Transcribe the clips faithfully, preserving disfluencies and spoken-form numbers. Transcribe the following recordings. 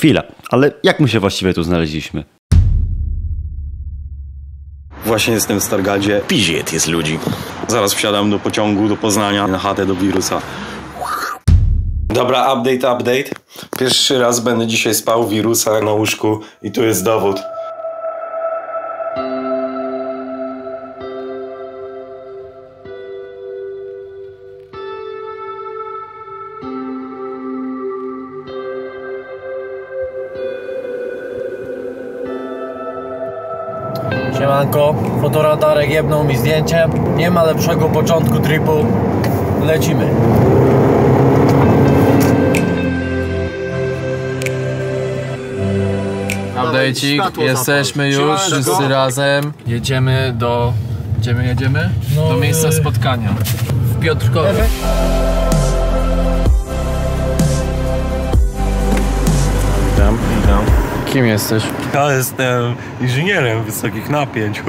Chwila, ale jak my się właściwie tu znaleźliśmy? Właśnie jestem w Stargardzie. Piziet jest ludzi. Zaraz wsiadam do pociągu do Poznania, na chatę do Wirusa. Dobra, update, update. Pierwszy raz będę dzisiaj spał Wirusa na łóżku i tu jest dowód. Siemanko, fotoradarek jebnął mi zdjęcie. Nie ma lepszego początku tripu. Lecimy. Update'cik, jesteśmy już wszyscy razem. Jedziemy do... Jedziemy, jedziemy? No, do miejsca spotkania w Piotrkowie. Witam, witam. Kim jesteś? Ja jestem inżynierem wysokich napięć.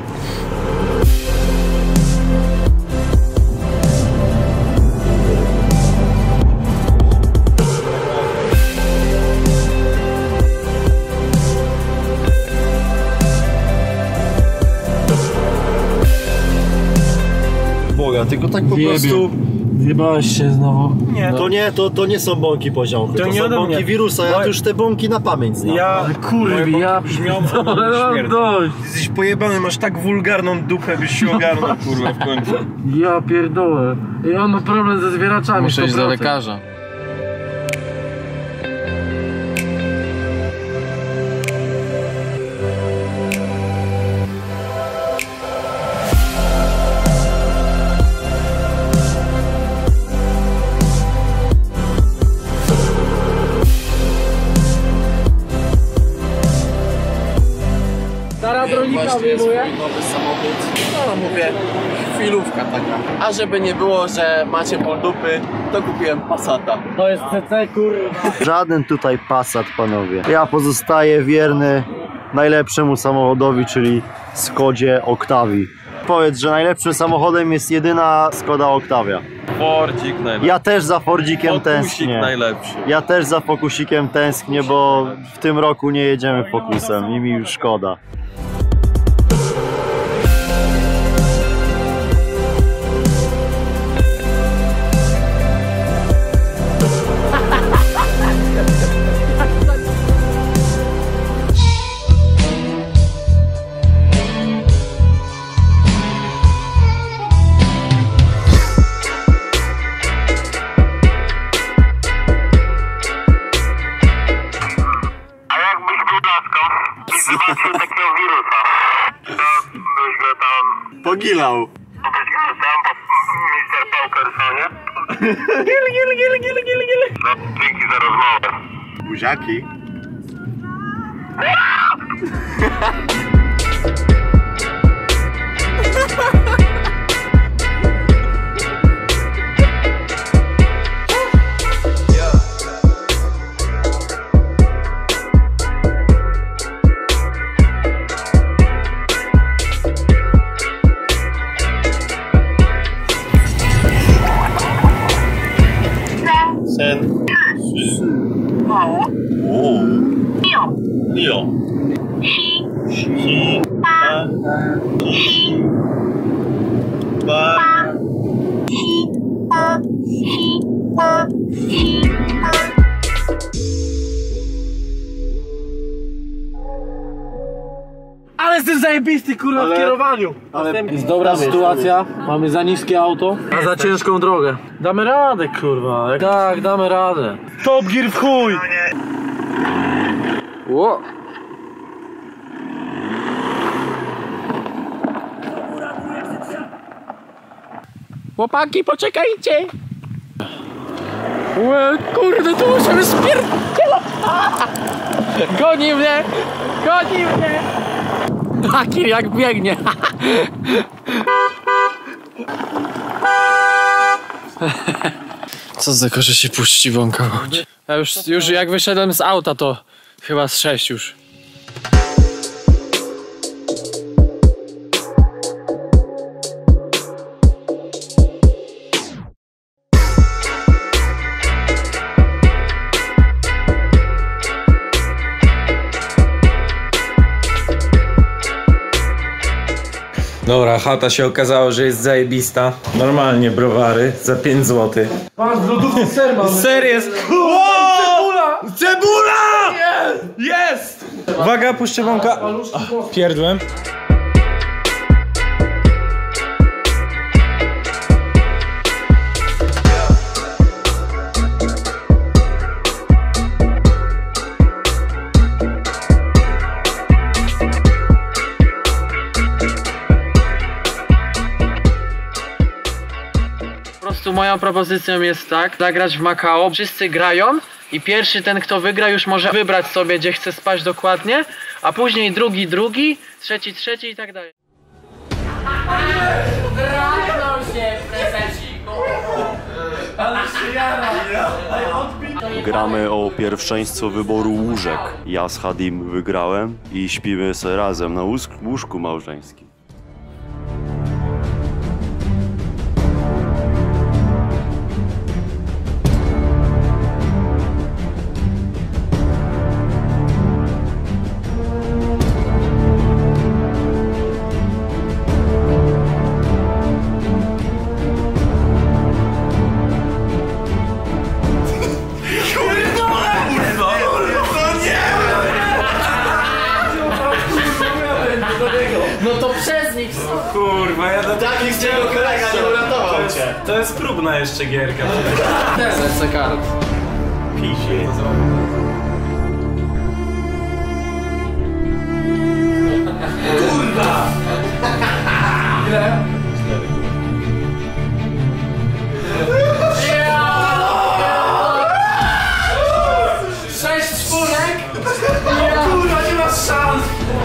Boga, tylko tak po Jebie. prostu... Zjebałeś się znowu. Nie, to nie, to, to nie są bąki poziomki, to, to nie są ode bąki mnie. Wirusa, ja tu już te bąki na pamięć znam. Ja... Kurwa, ja brzmiał dość. Jesteś pojebany, masz tak wulgarną dupę, byś się ogarnął, kurwa, w końcu. Ja pierdolę. I on ma problem ze zwieraczami. Muszę iść do lekarza. Stara dronika wyjmuje? Nowy samochód. No mówię, chwilówka taka. A żeby nie było, że macie ból dupy, to kupiłem Passata. To jest C C, kurwa. Żaden tutaj Passat, panowie. Ja pozostaję wierny najlepszemu samochodowi, czyli Skodzie Octavii. Powiedz, że najlepszym samochodem jest jedyna Skoda Octavia. Fordzik najlepszy. Ja też za Fordzikiem Fokusik tęsknię. najlepszy. Ja też za Fokusikiem tęsknię, bo w tym roku nie jedziemy Focusem i mi już szkoda. Zobaczył takiego wirusa. To byś go tam... Pogilał. Byś go tam po mister Paukersonie. Gil, gil, gil, gil, gil, gil. No, dzięki za rozmowę. Buziaki. Sen. O. O. Lio. Lio. Si. Si. Pa. Si. Pa. Si. Pa. Si. Pa. Si. Pa. Ale jestem zajebisty, kurwa, ale, w kierowaniu. Ale jest dobra sytuacja, mamy za niskie auto, a za ciężką drogę. Damy radę, kurwa. Tak, damy radę. Top Gear w chuj! Ło. Chłopaki, poczekajcie! Łe, kurde, tu musimy spierdzielać! Goni mnie! Goni mnie! Taki jak biegnie! Co z tego, że się puści wąka? Ja już, już jak wyszedłem z auta, to chyba z sześć już. Dobra, chata się okazało, że jest zajebista. Normalnie browary za pięć złotych. Masz w lodówce ser mamy. Ser jest! Cebula! Cebula! Jest! Jest! Uwaga, puszczę wąka. Pierdłem. Po prostu moją propozycją jest tak, zagrać w Makao, wszyscy grają i pierwszy ten kto wygra już może wybrać sobie gdzie chce spać dokładnie, a później drugi drugi, trzeci trzeci i tak dalej. Gramy o pierwszeństwo wyboru łóżek. Ja z Hadim wygrałem i śpimy sobie razem na łóżku małżeńskim. No to przez nich są. Kurwa, ja do Taki chciał kolega, nie uratował cię. To jest próbna jeszcze gierka. Serce kart. Pisie. Kurwa! Ile? Sześć czwórek? Kurwa, nie masz szans!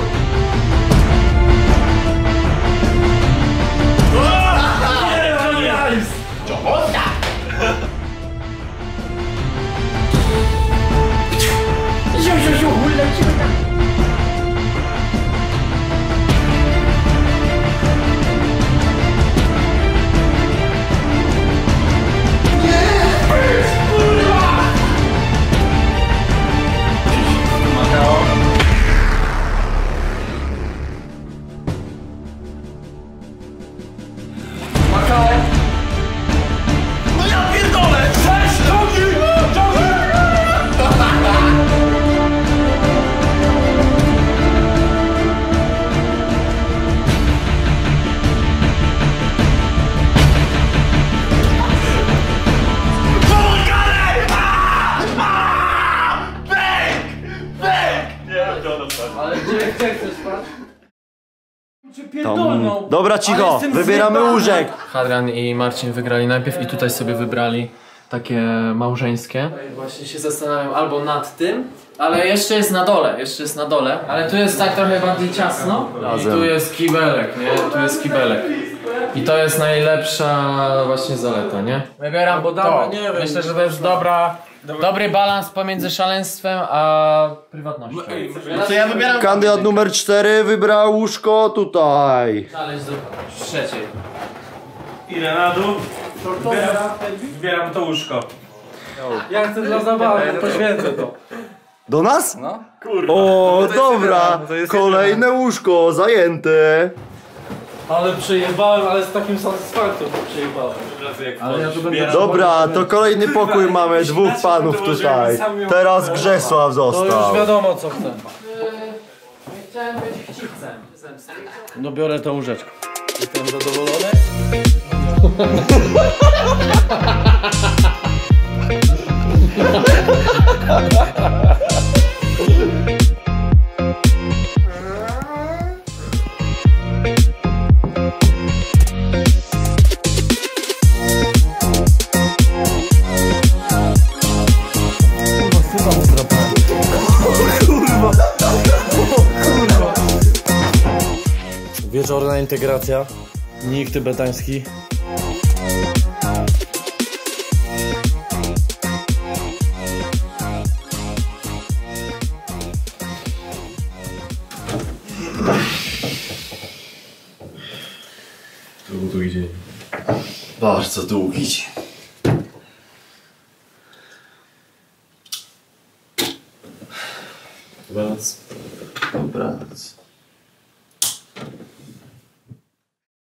Tam... Dobra, cicho, wybieramy łóżek. Hadrian i Marcin wygrali najpierw i tutaj sobie wybrali takie małżeńskie. Właśnie się zastanawiam albo nad tym, ale jeszcze jest na dole, jeszcze jest na dole. Ale tu jest tak trochę bardziej ciasno i tu jest kibelek, nie? Tu jest kibelek. I to jest najlepsza właśnie zaleta, nie? Wybieram Bo to. damy, nie wiem. Myślę, że to jest dobra, dobry balans pomiędzy szaleństwem a prywatnością. To ja wybieram. Kandydat numer cztery wybrał łóżko tutaj. Szaleć do trzeciej. Idę na dół. Wybieram, wybieram to łóżko. Ja chcę dla zabawy, poświęcę to. Do nas? No. Kurwa. O, dobra. Kolejne łóżko zajęte. Ale przejebałem, ale z takim satysfakcją przejebałem. Ale ja tu będę... Dobra, to kolejny pokój mamy, dwóch panów tutaj. Teraz Grzesław To już został. wiadomo co chcę. Chciałem być chciwcem zemsty. No biorę tą łóżeczkę. Jestem zadowolony? Wieczorna integracja. Nikt tybetański. To był długi dzień. Bardzo długi dzień. Dobranoc. Dobranoc.